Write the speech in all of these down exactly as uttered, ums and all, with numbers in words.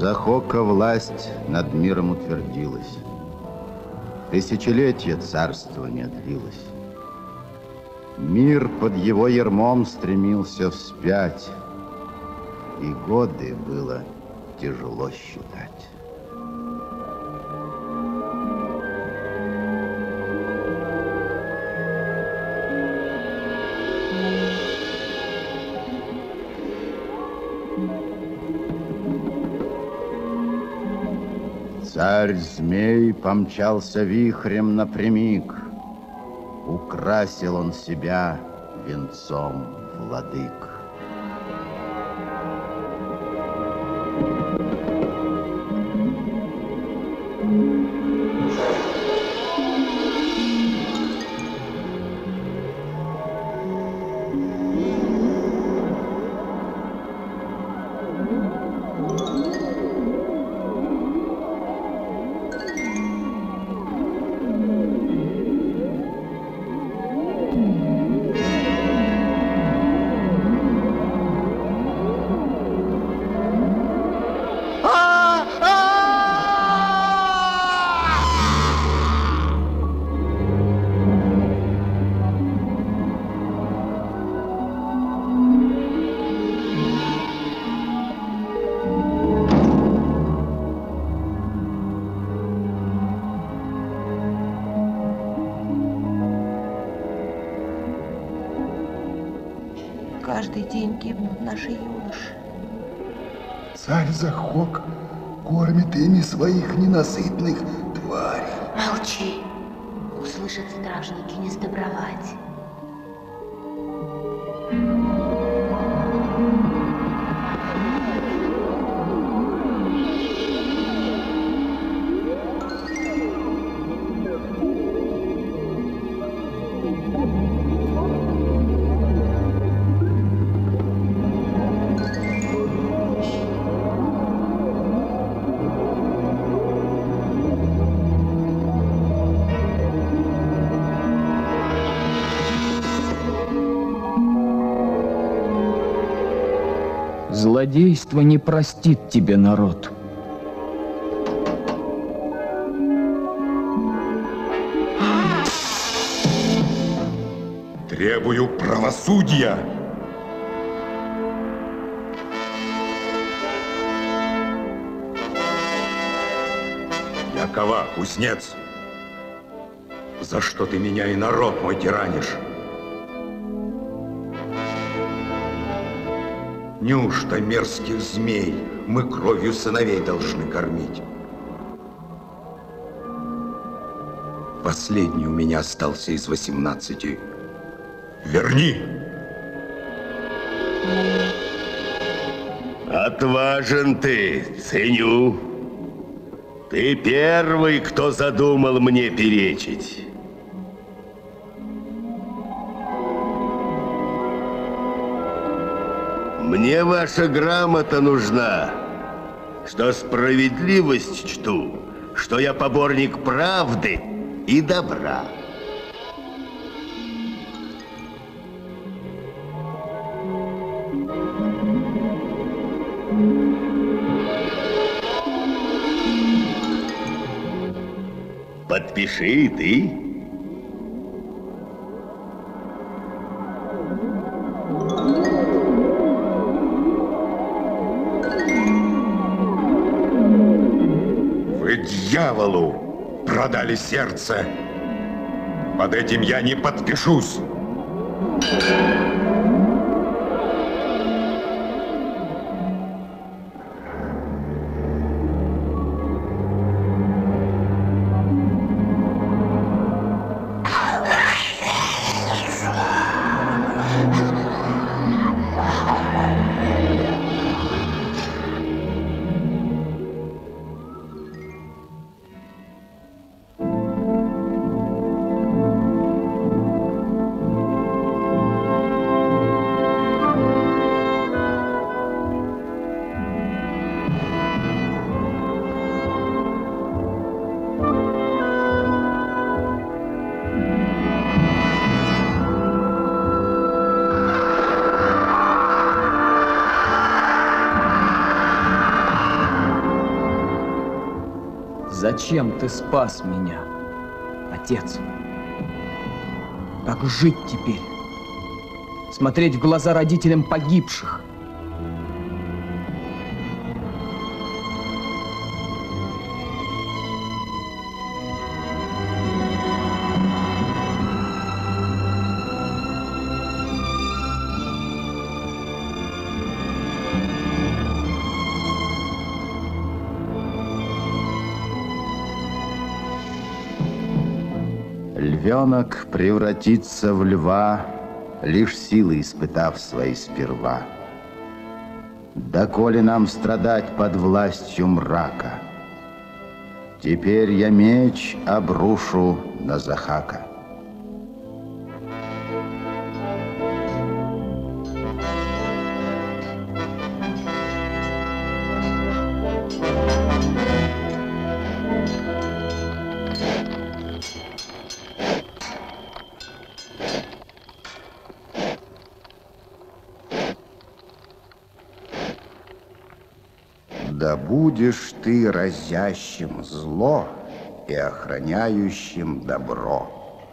Захока власть над миром утвердилась. Тысячелетия царствования длилось. Мир под его ярмом стремился вспять, и годы было тяжело считать. Царь-змей помчался вихрем напрямик. Украсил он себя венцом владык. Каждый день гибнут наши юноши. Царь Захок кормит ими своих ненасытных тварей. Молчи. Услышат стражники, не сдобровать. Злодейство не простит тебе народ. Требую правосудия. Якова, кузнец, за что ты меня и народ мой тиранишь? Неужто мерзких змей мы кровью сыновей должны кормить? Последний у меня остался из восемнадцати. Верни! Отважен ты, ценю. Ты первый, кто задумал мне перечить. Мне ваша грамота нужна, что справедливость чту, что я поборник правды и добра. Подпиши и ты. Дьяволу продали сердце. Под этим я не подпишусь. Зачем ты спас меня, отец? Как жить теперь? Смотреть в глаза родителям погибших? Львенок превратится в льва, лишь силы испытав свои сперва. Доколе нам страдать под властью мрака? Теперь я меч обрушу на Захака. Да будешь ты разящим зло и охраняющим добро.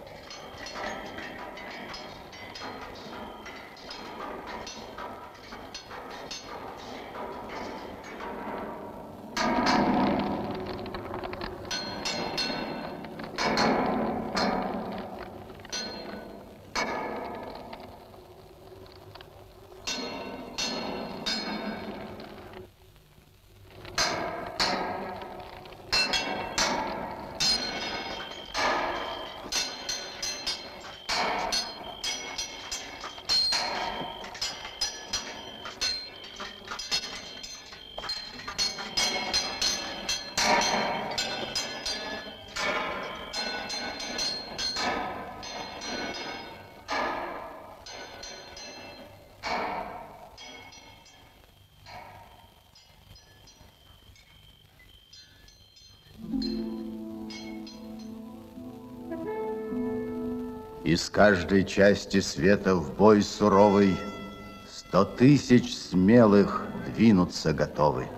Из каждой части света в бой суровый сто тысяч смелых двинуться готовы.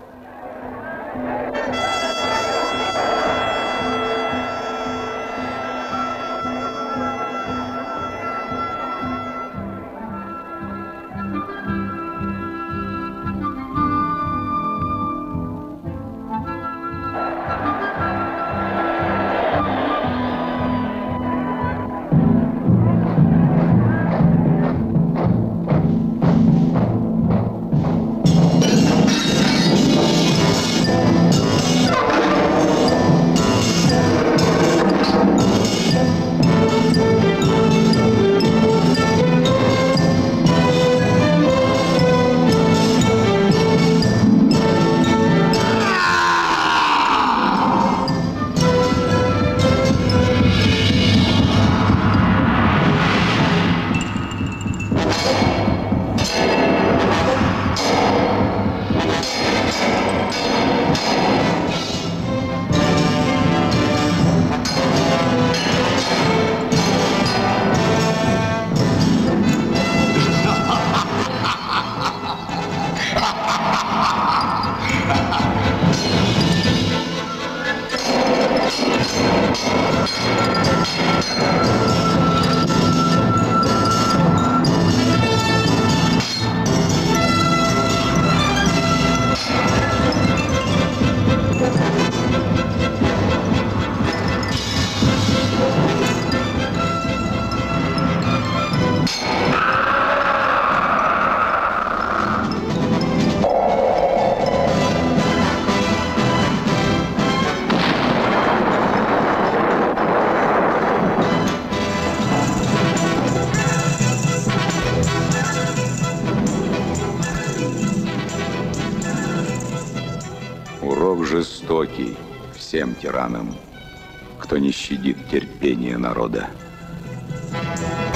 Урок жестокий всем тиранам, кто не щадит терпения народа.